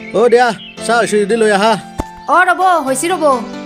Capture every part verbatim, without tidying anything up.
অ দিয়া চাহ হৈছে যদি লৈ আহা অ ৰব হৈছে ৰব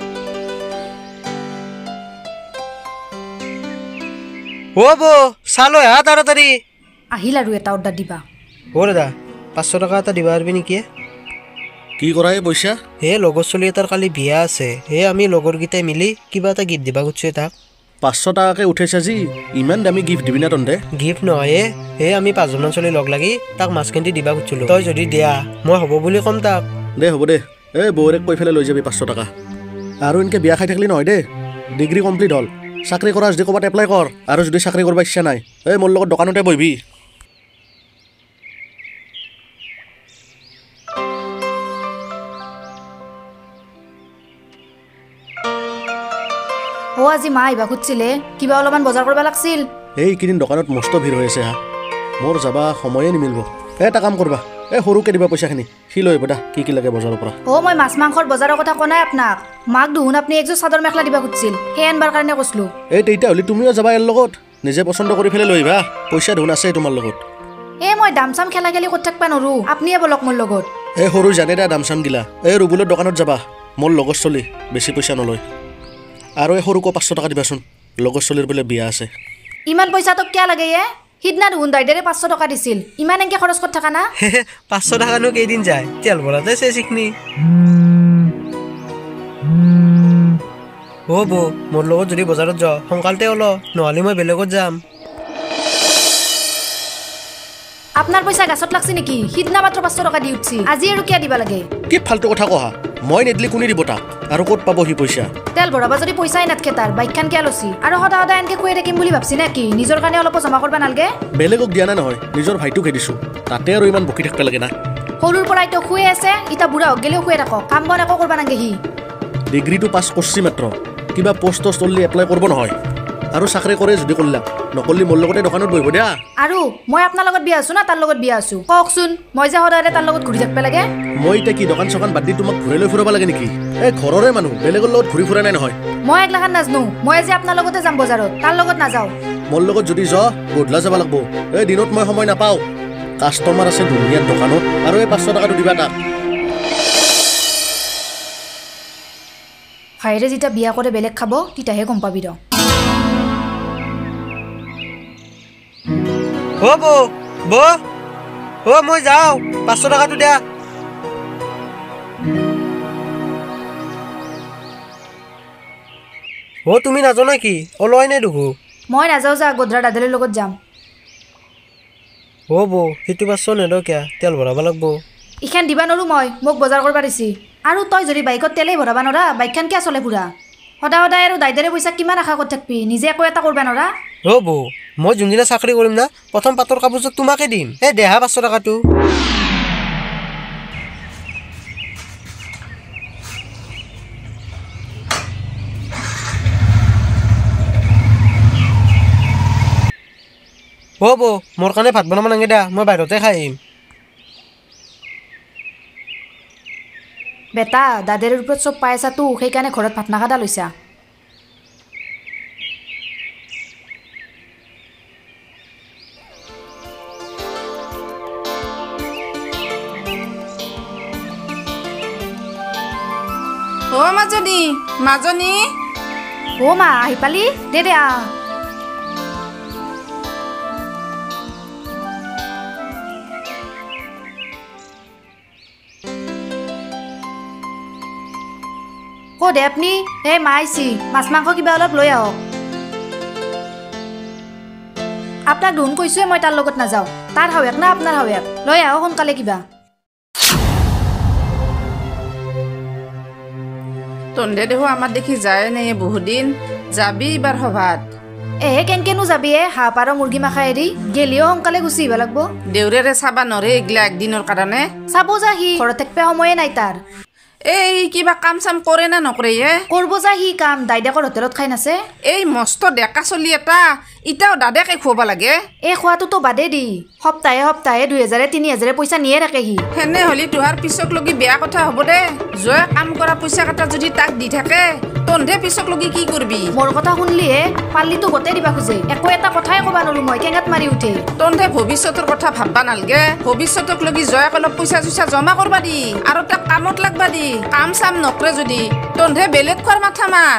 ও বো চাহ লৈ আহা তাড়াতাড়ি আহিল আৰু এটা অৰ্ডাৰ দিবা ও দাদা পাঁচশ টকা এটা দিবা পাৰবি নেকি কি কৰা এই পইচা হে লগৰ চলি এটাৰ কালি বিয়া আছে হে আমি লগৰকেইটাই মিলি কিবা এটা গিফ্ট দিবা খুজিছোঁ তাক পাঁচশ টাকাকে উঠাইছা যি ইমান দামী গিফ্ট দিবি না তহঁতে গিফ্ট নহয় হে আমি পাঁচজনমান চলি লগ লাগি তাক মাছখিনি দিবা খুজিছিলোঁ তই যদি দিয়া মই হ'ব বুলি ক'ম তাক দে হ'ব দে এই বৌৰেক কৈ পেলাই লৈ যাবি পাঁচশ টকা আৰু এনেকৈ বিয়া খাই থাকিলি নহয় দেই ডিগ্ৰী কমপ্লিট হ'ল চাকৰি কৰা যদি ক'ৰবাত এপ্লাই কৰ আৰু যদি চাকৰি কৰিব ইচ্ছা নাই এই মোৰ লগত দোকানতে বহিবি অ আজি মা আহিবা খুজিছিলে কিবা অলপমান বজাৰ কৰিব লাগিছিল এইকেইদিন দোকানত মস্ত ভিৰ হৈ আছে হা মোৰ যাবা সময়ে নিমিলিব এটা কাম কৰবা এই সৰুকৈ দিবা পইচাখিনি সি লৈ আহিব দা কি কি লাগে বজাৰৰ পৰা অ মই মাছ মাংসৰ বজাৰৰ কথা কোৱা নাই আপোনাক মাক দুহুন আপুনি একযোৰ চাদৰ মেখেলা দিবা খুজিছিল সেই আনবাৰ কাৰণে কৈছিলোঁ এই তেতিয়া হ'লে তুমিও যাবা ইয়াৰ লগত নিজে পচন্দ কৰি পেলাই লৈ আহিবা পইচা ধুন আছে তোমাৰ লগত এ মই দাম চাম খেলা খেলি কৰি থাকিব নোৱাৰোঁ আপুনিয়ে বলক মোৰ লগত এই সৰু জানে দা দাম চাম গিলা এই ৰুবুলৰ দোকানত যাবা মোৰ লগৰ চলি বেছি পইচা নলয় আৰু এই সৰুকো পাঁচশ টকা দিবাচোন লগৰ চলিৰ বোলে বিয়া আছে ইমান পইচা তোক কিয় লাগে এ সিদিনা দেখোন দাইদেৰে পাঁচশ টকা দিছিল ইমান এনেকৈ খৰচ কৰি থকা না পাঁচশ টকানো কেইদিন যায় তেল ভৰাতে চেচিকনি অ বৌ মোৰ লগত যদি বজাৰত যাওঁ সোনকালতে ওল নহ'লে মই বেলেগত যাম আপোনাৰ পইচা গাছত লাগছে নেকি সিদিনা মাত্ৰ পাঁচশ টকা দি উঠছি আজি আৰু কিয় দিবা লাগে কি ফাল্টু কথা কহা মই নিদিলে কোনে দিব তাক আৰু ক'ত পাব সি পইচা তেল ভৰাবা যদি পইচাই নাথাকে তাৰ বাইকখন কিয় লৈছি আৰু সদায় সদায় এনেকৈ খুৱাই থাকিম বুলি ভাবছি নেকি নিজৰ কাৰণে অলপ জমা কৰিব নালাগে বেলেগক দিয়া নাই নহয় নিজৰ ভাইটোকে দিছোঁ তাতে আৰু ইমান বকি থাকিব লাগে না সৰুৰ পৰাই তো শুয়ে আছে এতিয়া বুঢ়া হক গেলেও শুয়ে থাকক কাম বন একো কৰিব নালাগে সি ডিগ্ৰীটো পাছ কৰিছি মাত্ৰ কিবা পষ্ট চলি এপ্লাই কৰিব নহয় আৰু চাকৰি কৰে যদি কৰিলা নকৰিলে মোৰ লগতে দোকানত বহিব দিয়া আৰু মই আপোনাৰ লগত বিয়া আছো না তাৰ লগত বিয়া আছো কওকচোন মই যে সদায় তাৰ লগত ঘূৰি থাকিব লাগে মই এতিয়া কি দোকান চকান বাদ দি তোমাক ঘূৰাই লৈ ফুৰাব লাগে নেকি এই ঘৰৰে মানুহ বেলেগৰ লগত ঘূৰি ফুৰা নাই নহয় মই একলাখান নাজানো মই আজি আপোনাৰ লগতে যাম বজাৰত তাৰ লগত নাযাওঁ মোৰ লগত যদি যোৱা গধূলা যাব লাগিব এই দিনত মই সময় নাপাওঁ কাষ্টমাৰ আছে দুনীয়াৰ দোকানত আৰু এই পাঁচশ টকাটো দিবা তাক ভাইৰে যেতিয়া বিয়া কৰে বেলেগ খাব তেতিয়াহে গম পাবি ৰ অ বৌ বৌ অ মই যাওঁ পাঁচশ টকাটো দিয়া অ তুমি নাজানা কি ওলোৱাই নাই দেখো মই নাযাওঁ যা গধুৰা দাদাৰ লগত যাম অ বৌ সেইটো পাঁচশ নেদ কিয় তেল ভৰাব লাগিব ইখান দিবা নোৱাৰোঁ মই মোক বজাৰ কৰিব দিছি আৰু তই যদি বাইকত তেলেই ভৰাব নোৱাৰা বাইকখন কিয় চলে ফুৰা সদায় সদায় আৰু দাইদাৰে পইচা কিমান আশা কৰি থাকিবি নিজে একো এটা কৰিব নোৱাৰা অ বৌ মই যোনদিনা চাকৰি কৰিম না প্ৰথম পাটৰ কাপোৰযোৰ তোমাকে দিম এই দেহা পাঁচশ টকাটো অ বৌ মোৰ কাৰণে ভাত বনাব নালাগে দা মই বাহিৰতে খাই আহিম বেটা দাদাৰ ওপৰত চব পাই আছা তো সেইকাৰণে ঘৰত ভাত নাখাদা লৈছা অ মাজনী মাজনী অ মা আহি পালি দে দে আ ক দে আপুনি এই মা আহিছি মাছ মাংস কিবা অলপ লৈ আহক আপোনাক দেখোন কৈছোৱে মই তাৰ লগত নাযাওঁ তাৰ হাৱেক না আপোনাৰ হাৱেক লৈ আহক সোনকালে কিবা তন্দে দেখো আমাৰ দেখি যায় নাই বহুত দিন যাবি এইবাৰ সভাত এ কেনকেনো যাবি এ হাঁহ পাৰ মুৰ্গী মাখা এৰি গেলিও সোনকালে গুচি আহিব লাগিব দেউৰেৰে চাবা নৰে এইগিলা একদিনৰ কাৰণে চাব যা সি ঘৰত থাকিব সময়ে নাই তাৰ এই কিবা কাম চাম কৰে না নকৰে এ কৰিব যা সি কাম দাইদেকৰ হোটেলত খাই নাছে এই মস্ত ডেকা চলি এটা ইটাও দাদেকে খুৱাব লাগে এই খোৱাটোতো বাদে দি সপ্তাহে সপ্তাহে দুই হাজাৰে তিনি হাজাৰে পইচা নিয়ে থাকে সি সেনে হ'লে তোহাৰ পিছক লগি বেয়া কথা হ'ব দে জয়ে কাম কৰা পইচা কেইটা যদি তাক দি থাকে তো তন্ধে পিছক লগি কি কৰবি মোৰ কথা শুনলিহে পাল্লিটো গোটেই দিবা খোজে একো এটা কথাই ক'বা নোৱাৰো মই কেঙাত মাৰি উঠে তন্ধে ভৱিষ্যতৰ কথা ভাববা নালগে ভৱিষ্যতক লগি জয়াক অলপ পইচা চইচা জমা কৰবা দি আৰু তাক কামত লাগবা দি কাম চাম নকৰে যদি তন্ধে বেলেগ খোৱাৰ মাথা মাৰ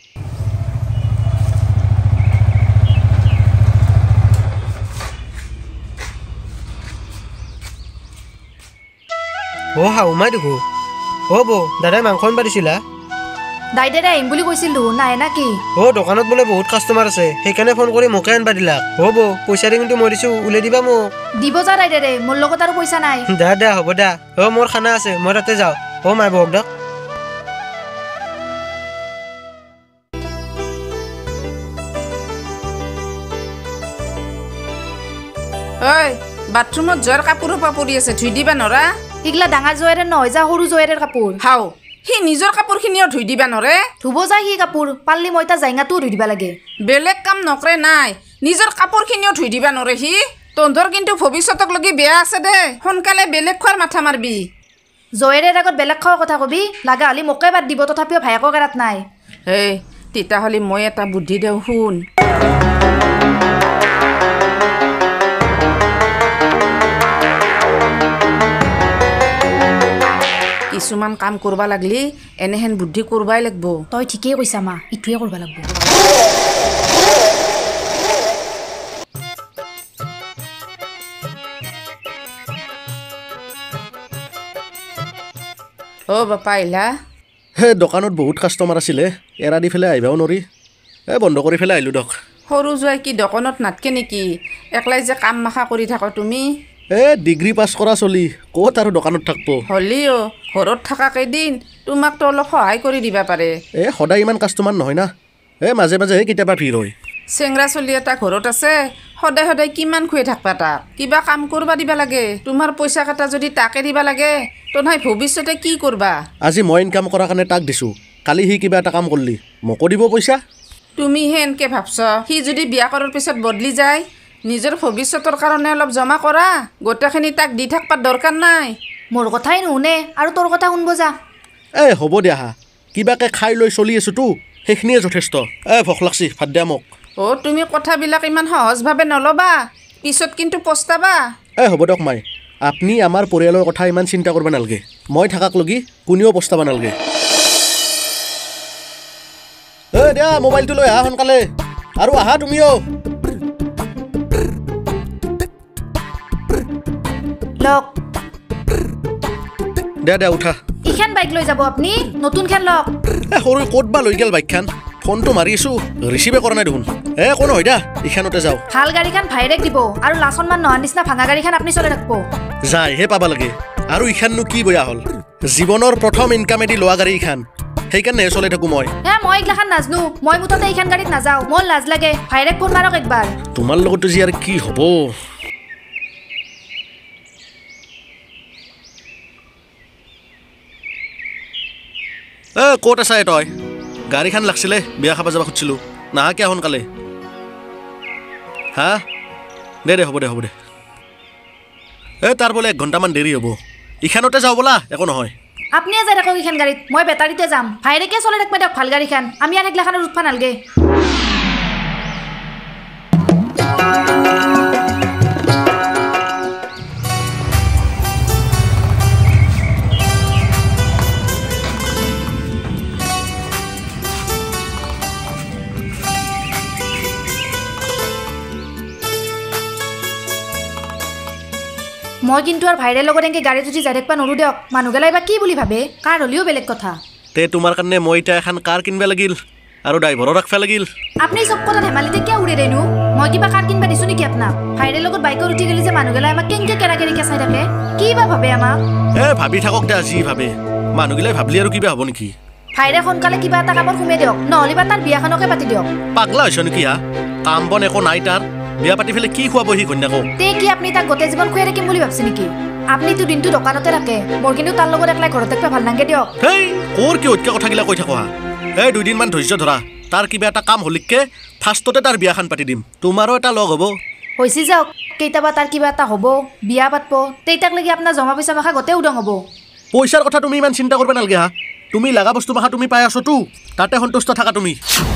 অ' হা উমাই দেখো অ' বৌ দাদাই মাংস আনিব দিছিলা দাইদেৰে আহিম বুলি কৈছিলো নাহে না কি অ' দোকানত বোলে বহুত কাষ্টমাৰ আছে সেইকাৰণে ফোন কৰি মোকে আনিব দিলাক অ' বৌ পইচা দি কিন্তু মই দিছোঁ উলিয়াই দিবা মোক দিব যা দাইদেৰে মোৰ লগত আৰু পইচা নাই দা দা হ'ব দা অ' মোৰ খানা আছে মই তাতে যাওঁ অ' মাই বৌক দক ঐ বাথৰুমত জয়ৰ কাপোৰ সোপা পৰি আছে ধুই দিবা নৰা এইগিলা ডাঙৰ জয়েৰে নহয় যা সৰু জয়েৰে কাপোৰ হাও সি নিজৰ কাপোৰখিনিও ধুই দিবা নৰে ধুব যায় সি কাপোৰ পাল্লি মই তাৰ জাইঙাটোও ধুই দিবা লাগে বেলেগ কাম নকৰে নাই নিজৰ কাপোৰখিনিও ধুই দিবা নৰে সি তন্ধৰ কিন্তু ভৱিষ্যতক লগি বেয়া আছে দে সোনকালে বেলেগ খোৱাৰ মাথা মাৰবি জয়েৰে আগত বেলেগ খোৱাৰ কথা কবি লাগা হ'লে মোকে বাদ দিব তথাপিও ভায়েকৰ গাৰাত নাই হেই তেতিয়াহ'লে মই এটা বুদ্ধি দেওঁ শুন কিছুমান কাম কৰবা লাগলি এনেহেন বুদ্ধি কৰবাই লাগব তই ঠিকেই কৈছা মা ইটোৱে কৰিব লাগিব অ বাপা আহিলা হে দোকানত বহুত কাষ্টমাৰ আছিলে এৰা দি পেলাই আহিবাও নোৱাৰি এই বন্ধ কৰি পেলাই আহিলোঁ দক সৰু জোৱাই কি দোকানত নাটকে নেকি একলাই যে কাম মাখা কৰি থাকো তুমি এ ডিগ্ৰী পাছ কৰা চলি ক'ত আৰু দোকানত থাকব হ'লিও ঘৰত থকা কেইদিন তোমাকতো অলপ সহায় কৰি দিবা পাৰে এ সদায় ইমান কাষ্টমাৰ নহয় না এ মাজে মাজেহে কেতিয়াবা ভিৰ হয় চেংৰা চলি এটা ঘৰত আছে সদায় সদায় কিমান খুৱাই থাকবা তাক কিবা কাম কৰবা দিবা লাগে তোমাৰ পইচা কেইটা যদি তাকে দিবা লাগে তনাই ভৱিষ্যতে কি কৰবা আজি মই ইনকাম কৰাৰ কাৰণে তাক দিছোঁ কালি সি কিবা এটা কাম কৰিলি মোকো দিব পইচা তুমিহে এনকে ভাবছ সি যদি বিয়া কৰাৰ পিছত বদলি যায় নিজৰ ভৱিষ্যতৰ কাৰণে অলপ জমা কৰা গোটেইখিনি তাক দি থাকবাৰ দৰকাৰ নাই মোৰ কথাই নুশুনে আৰু তোৰ কথা শুনব যা এই হ'ব দিয়া হা কিবাকে খাই লৈ চলি আছোঁতো সেইখিনিয়ে যথেষ্ট এই ভোক লাগছি ভাত দিয়া মোক অ' তুমি কথাবিলাক ইমান সহজভাৱে নল'বা পিছত কিন্তু পস্তাবা এই হ'ব দিয়ক মাই আপুনি আমাৰ পৰিয়ালৰ কথা ইমান চিন্তা কৰিব নালাগে মই থাকাক লগি কোনেও পস্তাব নালাগে এই দিয়া মোবাইলটো লৈ আহা সোনকালে আৰু আহা তুমিও লওক দিয়া দিয়া উঠা ইখান বাইক লৈ যাব আপুনি নতুনখান লওক এ সৰু ক'ত বা লৈ গেল বাইকখান ফোনটো মাৰি আছোঁ ৰিচিভে কৰা নাই দেখোন এ একো নহয় দিয়া ইখানতে যাওঁ ভাল গাড়ীখান ভাইৰেক দিব আৰু লাচনমান নোহোৱাৰ নিচিনা ভাঙা গাড়ীখান আপুনি চলাই থাকিব যায়হে পাবা লাগে আৰু ইখাননো কি বেয়া হ'ল জীৱনৰ প্ৰথম ইনকামেদি লোৱা গাড়ী ইখান সেইকাৰণেহে চলাই থাকোঁ মই হে মই এইগিলাখান নাজনো মই মুঠতে এইখান গাড়ীত নাযাওঁ মোৰ লাজ লাগে ভাইৰেক ফোন মাৰক একবাৰ তোমাৰ লগতো যি আৰু কি হ'ব এ ক'ত আছা তই গাড়ীখন লাগছিলে বিয়া খাব যাব খুজিছিলোঁ নাহা কিয় সোনকালে হা দে দে হ'ব দে হ'ব দে এই তাৰ বোলে এক ঘণ্টামান দেৰি হ'ব ইখানতে যাওঁ বোলা একো নহয় আপুনিয়ে যাই থাকক এইখান গাড়ীত মই বেটাৰীতে যাম ভাইৰেকে চলাই থাকিব দিয়ক ভাল গাড়ীখান আমি আৰু এইগিলাখানৰ উঠবা নালগে মই কিন্তু আৰু ভাইৰে লগত এনেকৈ গাড়ীত উঠি যাই থাকিব নোৱাৰোঁ দিয়ক মানুহগেলাই বা কি বুলি ভাবে কাৰ হ'লেও বেলেগ কথা তে তোমাৰ কাৰণে মই এতিয়া এখন কাৰ কিনিব লাগিল আৰু ড্ৰাইভাৰো ৰাখিব লাগিল আপুনি চব কথা ধেমালিতে কিয় উৰে দেনো মই কিবা কাৰ কিনিব দিছোঁ নেকি আপোনাক ভাইৰে লগত বাইকত উঠি গ'লে যে মানুহগেলাই আমাক কেনেকৈ কেৰা কেৰিকৈ চাই থাকে কি বা ভাবে আমাক এ ভাবি থাকক দে যি ভাবে মানুহগিলাই ভাবলি আৰু কিবা হ'ব নেকি ভাইৰে সোনকালে কিবা এটা কামত সোমাই দিয়ক নহ'লে বা তাৰ বিয়াখনকে পাতি দিয়ক পাগলা হৈছে নেকি হা কাম বন একো নাই তাৰ বিয়া পাতি পেলাই কি খুৱাব সি ঘৈণীয়েকক তে কি আপুনি তাক গোটেই জীৱন খুৱাই থাকিম বুলি ভাবছে নেকি আপুনিতো দিনটো দোকানতে থাকে মোৰ কিন্তু তাৰ লগত একলাই ঘৰত থাকিব ভাল নালাগে দিয়ক হেই ক'ৰ কি ঐক্য কথাগিলা কৈ থাকো হা এই দুদিনমান ধৈৰ্য ধৰা তাৰ কিবা এটা কাম হলিককে ফাৰ্ষ্টতে তাৰ বিয়াখন পাতি দিম তোমাৰো এটা লগ হ'ব হৈছে যাওক কেতিয়াবা তাৰ কিবা এটা হ'ব বিয়া পাতব তেইতাক লাগি আপোনাৰ জমা পইচা মাখা গোটেই উদং হ'ব পইচাৰ কথা তুমি ইমান চিন্তা কৰিব নালাগে হা তুমি লাগা বস্তু মাখা তুমি পাই আছোতো তাতে সন্তুষ্ট থাকা তুমি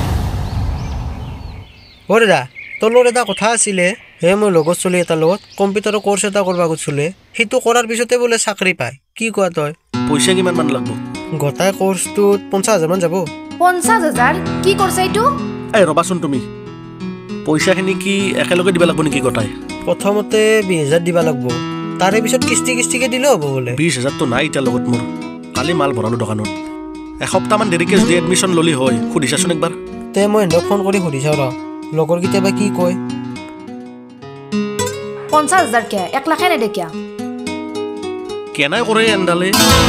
অ দাদা তোৰ লগত এটা কথা আছিলে হে মোৰ লগত চলি এটাৰ লগত কম্পিউটাৰৰ কোৰ্চ এটা কৰিব গৈছিলে সেইটো কৰাৰ পিছতে বোলে চাকৰি পায় কি কোৱা তই পইচা কিমান মান লাগব গোটাই কোৰ্চটোত পঞ্চাছ হাজাৰ মান যাব পঞ্চাছ হাজাৰ কি কৰিছে এইটো এই ৰবাচোন তুমি পইচাখিনি কি একেলগে দিব লাগিব নেকি গোটাই প্ৰথমতে বিশ হাজাৰ দিব লাগিব তাৰে পিছত কিস্তি কিস্তিকে দিলেও হ'ব বোলে বিশ হাজাৰটো নাই এতিয়া লগত মোৰ কালি মাল ভৰালো দোকানত এসপ্তাহমান দেৰিকে যদি এডমিশ্যন ল'লি হয় সুধিছাচোন একবাৰ তে মই সিহঁতক ফোন কৰি সুধি চাওঁ ৰ লগৰ কেতিয়াবা কি কয় পঞ্চাছ হাজাৰ কিয় এক লাখে নেদে কিয় কেনাই কৰে এণ্ডালে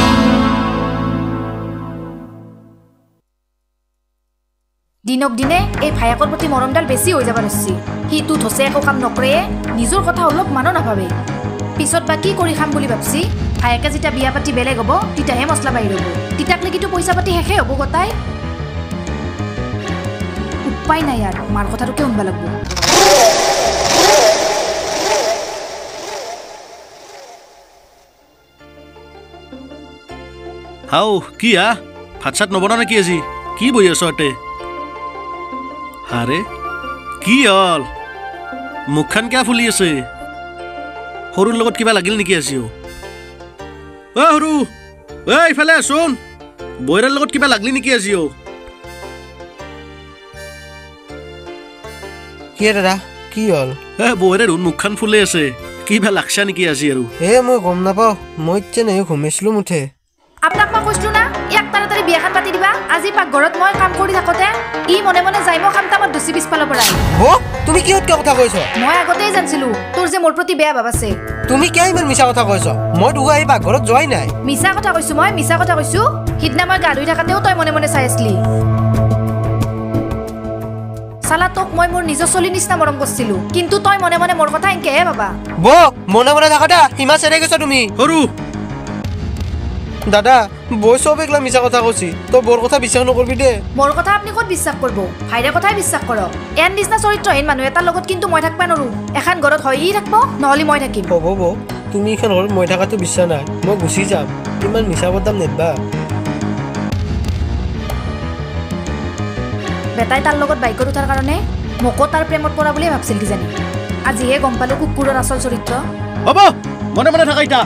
দিনক দিনে এই ভায়েকৰ প্ৰতি মৰমডাল বেছি হৈ যাব ধৰিছে সিটো থছে একো কাম নকৰে নিজৰ কথা অলপ মানো নাভাবে পিছত বা কি কৰি খাম বুলি ভাবছি ভায়েকে যেতিয়া বিয়া পাতি বেলেগ হ'ব তেতিয়াহে মছলা বাহিৰ হ'ব তিতাক লেগিটো পইচা পাতি শেষে হ'ব গোটাই উপায় নাই আৰু মাৰ কথাটোকে শুনবা লাগব হাও কি হা ভাত চাত নবনা নেকি আজি কি বহি আছ ইয়াতে আৰে কি হ'ল মুখখন কিয় ফুলি আছে সৰুৰ লগত কিবা লাগিল নেকি আজি অ সৰু ঐ ইফালে আছোন বৈৰাৰ লগত কিবা লাগলি নেকি আজি অ কি দাদা কি হ'ল এ বৈৰে দেখোন মুখখন ফুলে আছে কিবা লাগছা নেকি আজি আৰু এ মই গম নাপাওঁ মই যেনে ঘুমিছিলোঁ মুঠে আপোনাক মই কৈছিলো না ইয়াক তাড়াতাড়ি বিয়াখন পাতি দিবা আজি পাকঘৰত মই কাম কৰি থাকোঁতে ই মনে মনে যাই মই কাম তামত দুচি পিছফালৰ পৰা হ তুমি কিহতকে কথা কৈছ মই আগতেই জানিছিলো তোৰ যে মোৰ প্ৰতি বেয়া ভাৱ আছে তুমি কিয় ইমান মিছা কথা কৈছ মই দুগা এই পাকঘৰত যোৱাই নাই মিছা কথা কৈছো মই মিছা কথা কৈছো সিদিনা মই গা ধুই থাকাতেও তই মনে মনে চাই আছিলি চালা তোক মই মোৰ নিজৰ চলি নিচিনা মৰম কৰিছিলো কিন্তু তই মনে মনে মোৰ কথা এনকেহে ভাবা ব মনে মনে থাকোঁতে সীমা চেৰাই গৈছ তুমি সৰু দাদা বৈ চব একলা মিছা কথা কৈছি তই বৰ কথা বিশ্বাস নকৰিবি দে মোৰ কথা আপুনি ক'ত বিশ্বাস কৰিব ভাইৰে কথাই বিশ্বাস কৰক এন নিচিনা চৰিত্ৰহীন মানুহ এটাৰ লগত কিন্তু মই থাকিব নোৱাৰো এখন ঘৰত হয়ই থাকিব নহ'লে মই থাকিম হ'ব বৌ তুমি এখন ঘৰত মই থকাটো বিশ্বাস নাই মই গুচি যাম ইমান মিছা বদাম নেদবা বেটাই তাৰ লগত বাইকত উঠাৰ কাৰণে মোকো তাৰ প্ৰেমত পৰা বুলিয়ে ভাবছিল কিজানি আজিহে গম পালো কুকুৰৰ আচল চৰিত্ৰ হ'ব মনে মনে থাকা এতিয়া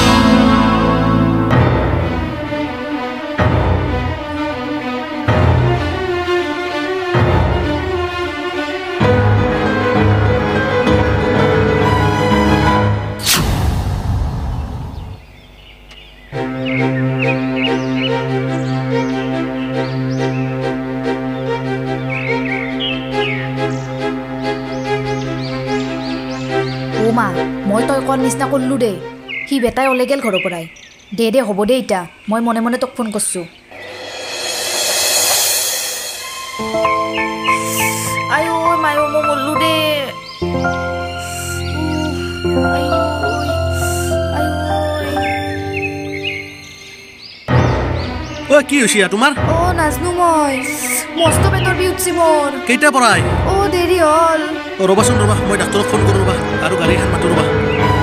মা মই তই কোৱাৰ নিচিনা কৰিলোঁ দে সি বেটাই ওলাই গেল ঘৰৰ পৰাই দে দে হ'ব দে এতিয়া মই মনে মনে তোক ফোন কৰিছোঁ আইও মায়ো মই মৰলোঁ দে ঐ কি হৈছে তোমাৰ অ' নাজনো মই মস্ত পেটৰ বিষ উঠছি মোৰ কেইটা পৰাই অ' দেৰি হ'ল ৰ'বাচোন ৰ'বা মই ডাক্তৰক ফোন কৰোঁ ৰ'বা আৰু গাড়ী এখন মাতো ৰ'বা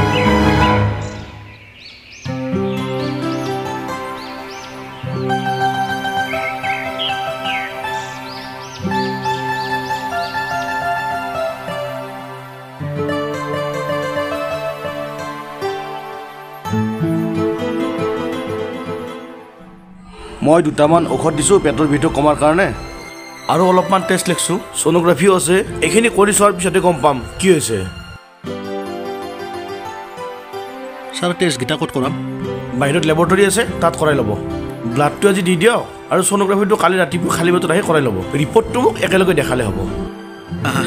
মই দুটামান ঔষধ দিছোঁ পেটৰ বিষটো কমাৰ কাৰণে আৰু অলপমান টেষ্ট লিখিছোঁ ছ'ন'গ্ৰাফিও আছে এইখিনি কৰি চোৱাৰ পিছতে গম পাম কি হৈছে ছাৰ টেষ্টকেইটা ক'ত কৰাম বাহিৰত লেবৰেটৰী আছে তাত কৰাই ল'ব ব্লাডটো আজি দি দিয়ক আৰু ছ'ন'গ্ৰাফিটো কালি ৰাতিপুৱা খালী পেটত আহি কৰাই ল'ব ৰিপৰ্টটো মোক একেলগে দেখালে হ'ব আহা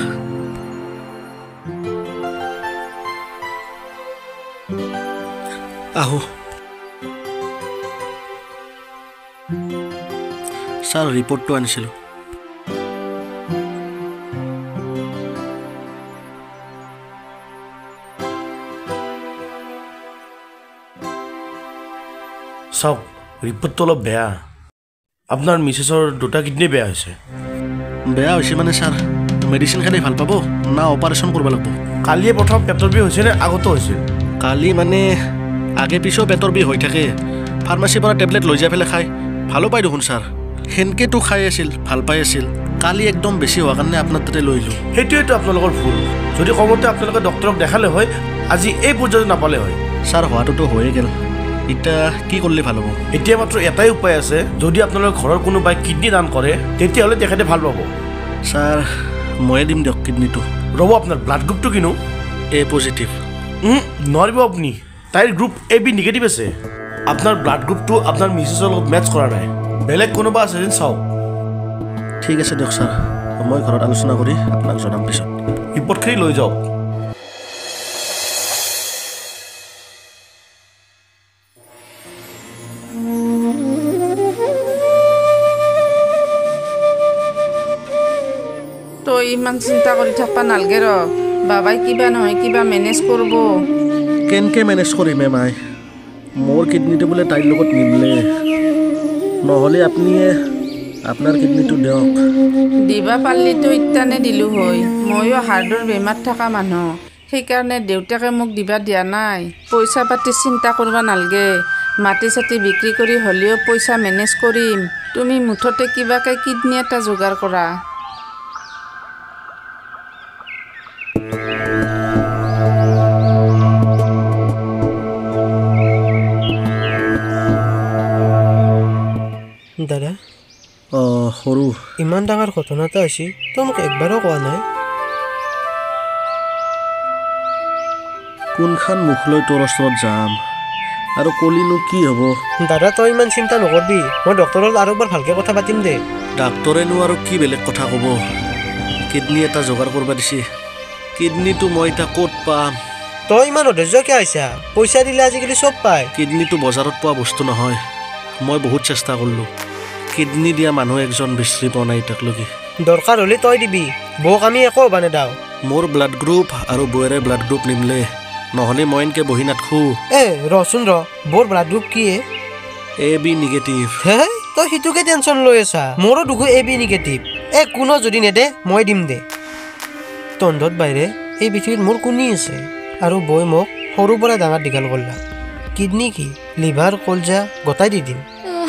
আহো ছাৰ ৰিপৰ্টটো আনিছিলোঁ চাওক ৰিপৰ্টটো অলপ বেয়া আপোনাৰ মিছেছৰ দুটা কিডনী বেয়া হৈছে বেয়া হৈছে মানে ছাৰ মেডিচিন খাই ভাল পাব না অপাৰেশ্যন কৰিব লাগিব কালিয়ে প্ৰথম পেটৰ বিষ হৈছে নে আগতো হৈছিল কালি মানে আগে পিছেও পেটৰ বিষ হৈ থাকে ফাৰ্মাচীৰ পৰা টেবলেট লৈ যাই পেলাই খাই ভালো পাই দেখোন ছাৰ সেনকেতো খাই আছিল ভাল পাই আছিল কালি একদম বেছি হোৱাৰ কাৰণে আপোনাৰ তাতে লৈলোঁ সেইটোৱেতো আপোনালোকৰ ভুল যদি কমতে আপোনালোকে ডক্তৰক দেখালে হয় আজি এই পৰ্যায়ত নাপালে হয় ছাৰ হোৱাটোতো হৈয়ে গ'ল এতিয়া কি কৰিলে ভাল হ'ব এতিয়া মাত্ৰ এটাই উপায় আছে যদি আপোনালোকৰ ঘৰৰ কোনোবাই কিডনী দান কৰে তেতিয়াহ'লে তেখেতে ভাল পাব ছাৰ ময়ে দিম দিয়ক কিডনীটো ৰ'ব আপোনাৰ ব্লাড গ্ৰুপটো কিনো এ পজিটিভ নোৱাৰিব আপুনি তাইৰ গ্ৰুপ এ বি নিগেটিভ আছে আপোনাৰ ব্লাড গ্ৰুপটো আপোনাৰ মিছেছৰ লগত মেটচ কৰা নাই বেলেগ কোনোবা আছে যেন চাওক ঠিক আছে দিয়ক ছাৰ মই ঘৰত আলোচনা কৰি আপোনাক জনাম পিছত ৰিপৰ্টখিনি লৈ যাওক তই ইমান চিন্তা কৰি থাকিব নালাগে ৰ বাবাই কিবা নহয় কিবা মেনেজ কৰিব কেনেকৈ মেনেজ কৰিমে মাই মোৰ কিডনীটো বোলে তাইৰ লগত নিমিলে নহ'লে আপুনিয়ে আপোনাৰ কিডনীটো দিয়ক দিবা পাৰিলেতো ইটানে দিলোঁ হয় ময়ো হাৰ্টৰ বেমাৰ থকা মানুহ সেইকাৰণে দেউতাকে মোক দিবা দিয়া নাই পইচা পাতি চিন্তা কৰিব নালাগে মাটি চাটি বিক্ৰী কৰি হ'লেও পইচা মেনেজ কৰিম তুমি মুঠতে কিবাকৈ কিডনী এটা যোগাৰ কৰা দাদা অঁ সৰু ইমান ডাঙৰ ঘটনা এটা হৈছে তই মোক একবাৰো কোৱা নাই কোনখন মুখ লৈ তোৰ ওচৰত যাম আৰু কলিনো কি হ'ব দাদা তই ইমান চিন্তা নকৰবি মই ডক্তৰৰ আৰু এবাৰ ভালকৈ কথা পাতিম দে ডাক্তৰেনো আৰু কি বেলেগ কথা ক'ব কিডনী এটা যোগাৰ কৰিব দিছে কিডনীটো মই এতিয়া ক'ত পাম তই ইমান অধৈৰ্য কিয় হৈছা পইচা দিলে আজিকালি চব পায় কিডনীটো বজাৰত পোৱা বস্তু নহয় মই বহুত চেষ্টা কৰিলোঁ কিডনী দিয়া মানুহ একজন বিচাৰি পোৱা নাই এতিয়ালৈকে দৰকাৰ হ'লে তই দিবি বৌক আমি একো হ'ব নেদাওঁ মোৰ ব্লাড গ্ৰুপ আৰু বৌৰে ব্লাড গ্ৰুপ নিমিলে নহ'লে মই এনেকৈ বহি নাথাকোঁ এ ৰচোন ৰ বৌৰ ব্লাড গ্ৰুপ কি এ বি নিগেটিভ হে তই সিটোকে টেনশ্যন লৈ আছা মোৰো দুখো এ বি নিগেটিভ এ কোনো যদি নেদে মই দিম দে তন্ধত বাহিৰে এই পৃথিৱীত মোৰ কোনি আছে আৰু বৈ মোক সৰুৰ পৰা ডাঙৰ দীঘল কৰিলা কিডনী কি লিভাৰ কলজা গোটাই দি দিম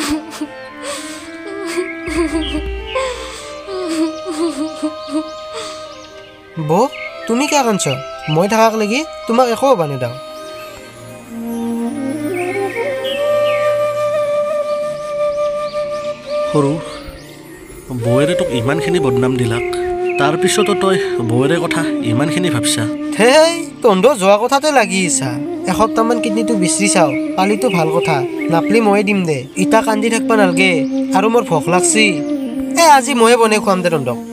বৌ তুমি কিয় কান্দছ মই থাকাক লাগি তোমাক একো হ'ব নেদাওঁ সৰু বৌৰে তোক ইমানখিনি বদনাম দিলাক তাৰপিছতো তই বৌৰে কথা ইমানখিনি ভাবছা হেই তন্ধ যোৱা কথাতে লাগি আছা এসপ্তাহমান কিডনীটো বিচাৰি চাওঁ পালিটো ভাল কথা নাপলি ময়ে দিম দে ইটা কান্দি থাকিব নালাগে আৰু মোৰ ভোক লাগছি এ আজি ময়ে বনাই খুৱাম দে তন্ধক